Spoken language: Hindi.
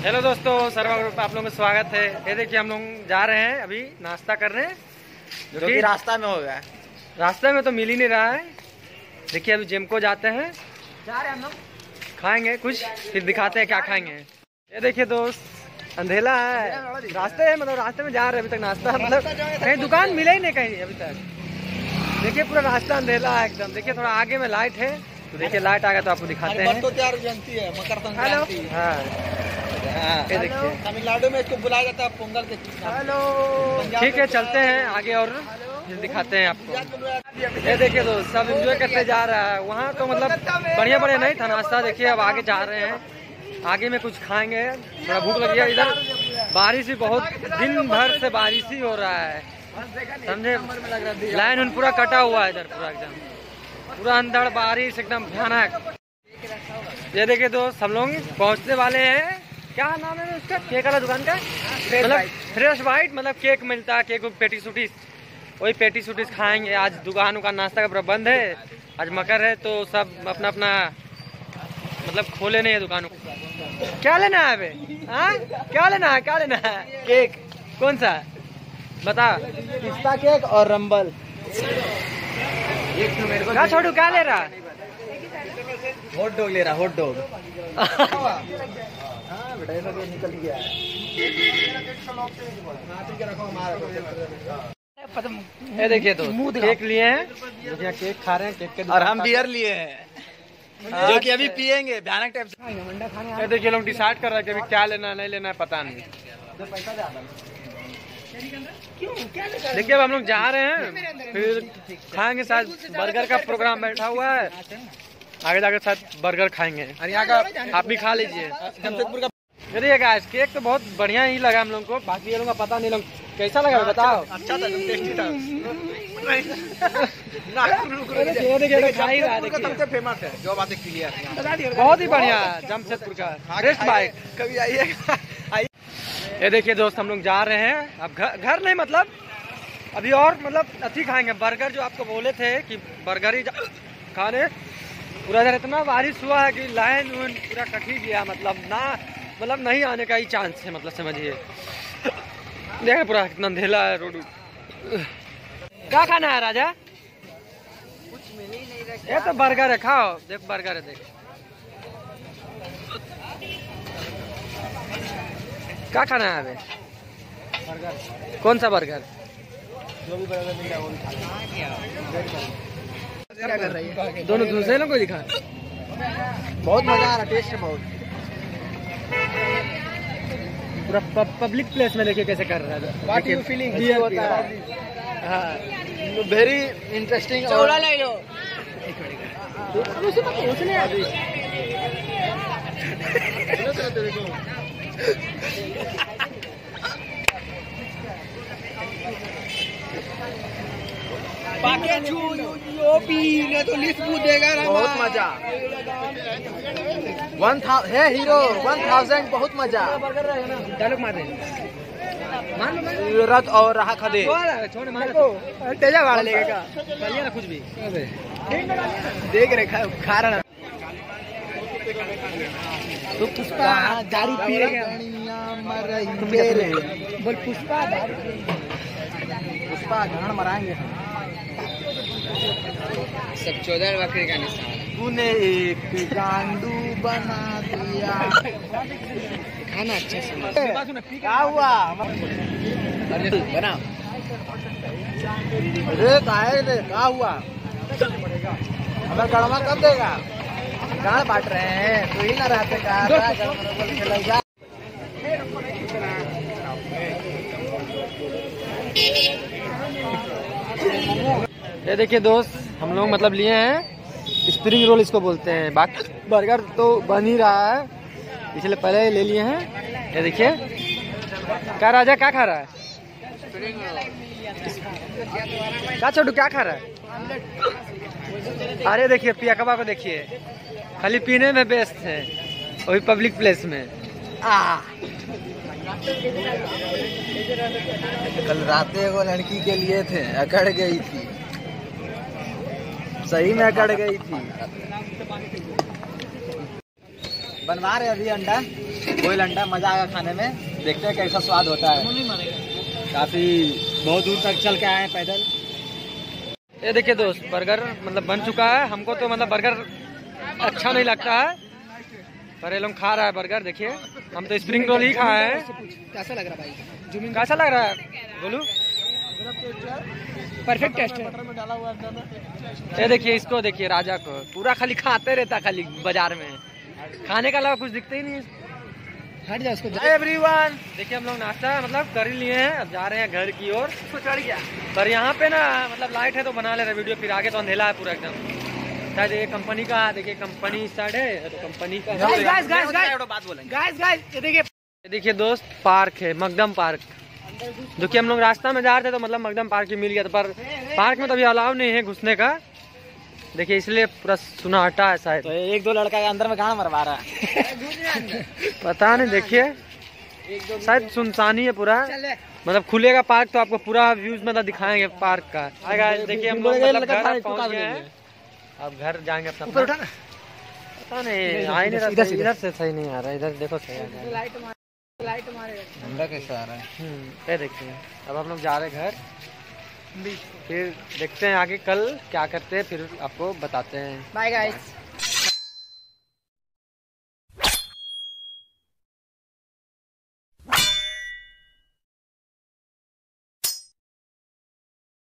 हेलो दोस्तों, सर्वा ग्रुप आप लोगों का स्वागत है। ये देखिए हम लोग जा रहे हैं अभी नाश्ता करने, जो कि रास्ता में होगा। रास्ते में तो मिल ही नहीं रहा है। देखिए अभी जिम को जाते हैं, जा रहे हैं हम लोग, खाएंगे कुछ, फिर दिखाते हैं क्या खाएंगे। ये देखिए दोस्त, अंधेला है, रास्ते है मतलब रास्ते में जा रहे हैं अभी तक। नाश्ता मतलब कहीं दुकान मिले ही नहीं कहीं अभी तक। देखिए पूरा रास्ता अंधेला है एकदम। देखिए थोड़ा आगे में लाइट है, तो देखिए लाइट आ गया तो आपको दिखाते हैं। तो त्यार जयंती है, मकर संक्रांति। हाँ ये देखिए, तमिलनाडु में इसको बुलाया जाता है पोंगल के। हेलो, ठीक है चलते हैं आगे और फिर दिखाते हैं आपको। ये देखिए दोस्त, सब एंजॉय करते जा रहा है। वहाँ तो मतलब बढ़िया बढ़िया नहीं था नाश्ता। देखिए अब आगे जा रहे हैं, आगे में कुछ खाएंगे। थोड़ा भूख लगी है। इधर बारिश भी बहुत, दिन भर से बारिश ही हो रहा है, समझे। लाइन उन पूरा कटा हुआ है इधर, पूरा एकदम पूरा अंधड़ बारिश एकदम भयानक। ये देखिए दोस्त, हम लोग पहुँचने वाले हैं। क्या नाम है उसका, केक वाला दुकान का? मतलब फ्रेश वाइट, मतलब केक मिलता है, केक पेटी सूटीस, वही पेटी सूटीस खाएंगे। आज दुकान का नाश्ता का प्रबंध है, आज मकर है तो सब अपना अपना मतलब खोले नहीं है दुकान को। क्या लेना है अबे? हाँ क्या लेना है, क्या लेना है? केक कौन सा बता? पिस्ता केक और रंबल। क्या छोड़ू, क्या ले रहा? हॉट डॉग ले रहा, हॉट डॉग। निकल गया। ये देखिए तो केक लिए हैं, देखिए केक खा रहे हैं, केक के और हम बियर लिए हैं, जो कि अभी पियेंगे भयानक टाइप से। ये देखिए लोग डिसाइड कर रहे हैं कि अभी क्या लेना है नहीं लेना है, पता नहीं। देखिए अब हम लोग जा रहे हैं, फिर खाएंगे। शायद बर्गर का प्रोग्राम बैठा हुआ है, आगे जाकर शायद बर्गर खाएंगे। और यहाँ का आप भी खा लीजिए। देखिए गाइस, केक तो बहुत बढ़िया ही लगा हम लोग को, बाकी ये लोग का पता नहीं। लोग कैसा लगा बताओ? अच्छा था, टेस्टी था। फेमस है जो बातें क्लियर, बहुत ही बढ़िया जमशेदपुर का बेस्ट बाइक। कभी आइए। ये देखिए दोस्त, हम लोग जा रहे हैं अब घर नहीं, मतलब अभी और मतलब अच्छी खाएंगे बर्गर। जो आपको बोले थे कि बर्गर ही खाने, पूरा इधर इतना बारिश हुआ है कि लाइन पूरा कट ही गया। मतलब नहीं आने का ही चांस है, मतलब समझिए। देखिए पूरा कितना अंधेला है रोड। क्या खाना है राजा? कुछ मिल ही नहीं रहा। ये तो बर्गर है, खाओ। देख बर्गर है, देख क्या खाना है अबे? बर्गर। कौन सा बर्गर? जो भी बर्गर मिल रहा है वो भी खा। क्या कर रही है? दोनों दूसरे लोग को दिखा। बहुत मजा आ रहा, टेस्ट है बहुत। पूरा पब्लिक प्लेस में देखिए कैसे कर रहा है। What you feeling? हाँ वेरी इंटरेस्टिंग। चौड़ा ले लो। बहुत मजा। 1000 है हीरो, 1000 बहुत मजा। डायलॉग मार रथ और रहा खदे छोड़ मारो, तेजा वाला लेगा ना कुछ भी। देख रहे खा रहा तो पुष्पा दारू पिएगा। बोल पुष्पा दारू, पुष्पा गान मराएंगे। सब 14 बकरी का निशान। तूने एक गांडू बना दिया। खाना अच्छा से क्या हुआ? बना अरे क्या हुआ? हमें गड़वा कब देगा? गाड़ बांट रहे हैं तो ही ना रहते का। ये देखिए दोस्त, हम लोग मतलब लिए हैं स्प्रिंग रोल, इसको बोलते हैं। बाकी बर्गर तो बन ही रहा है, इसलिए पहले ही ले लिए हैं। ये देखिए, क्या राजा क्या खा रहा है? क्या छोटू क्या खा रहा है? अरे देखिए पियाकबा को देखिए, खाली पीने में व्यस्त है, वही पब्लिक प्लेस में। कल रात एगो लड़की के लिए थे, अकड़ गई थी, सही में अकड़ गई थी। बनवा रहे अभी अंडा। बॉयल अंडा, मजा आएगा खाने में। देखते हैं कैसा स्वाद होता है। काफी बहुत दूर तक चल के आए हैं पैदल। ये देखिए दोस्त, बर्गर मतलब बन चुका है। हमको तो मतलब बर्गर अच्छा नहीं लगता है, पर ये लोग खा रहा है बर्गर। देखिए हम तो स्प्रिंग रोल ही खाए हैं। कैसा लग रहा है भाई? कैसा लग रहा है बोलू? परफेक्ट टेस्ट है। ये देखिए इसको, देखिए राजा को, पूरा खाली खाते रहता खाली बाजार में, खाने का अलावा कुछ दिखता ही नहीं है। हट जा उसको। एवरीवन, देखिए हम लोग नाश्ता मतलब कर ही लिए हैं, अब जा रहे हैं घर की ओर। चढ़ गया पर यहाँ पे ना मतलब लाइट है तो बना ले रहे वीडियो, फिर आगे तो अंधेला है पूरा एकदम। शायद ये कंपनी का, देखिए कंपनी इस साइड है तो कंपनी का। देखिए दोस्त, पार्क है, मकदम पार्क, जो कि हम लोग रास्ता में जा रहे थे तो मतलब मकदम पार्क ही मिल गया था, पर पार्क में तो अभी अलाउ नहीं है घुसने का। देखिए इसलिए पूरा सुनाटा है शायद। तो एक दो लड़का के अंदर में गाना मरवा रहा है। पता नहीं, देखिए शायद सुनसानी है पूरा, मतलब खुलेगा पार्क तो आपको पूरा व्यूज मतलब दिखाएंगे पार्क का। देखिए हम लोग मतलब घर पहुंच गए हैं, अब घर जाएंगे अपना। पता नहीं आ ही नहीं रहा, इधर से सही नहीं आ रहा, इधर देखो सही आ रहा है। लाइट मारेगा कैसा आ रहा है? ये देखते हैं। अब हम लोग जा रहे हैं घर, फिर देखते हैं आगे कल क्या करते हैं, फिर आपको बताते हैं। Bye guys.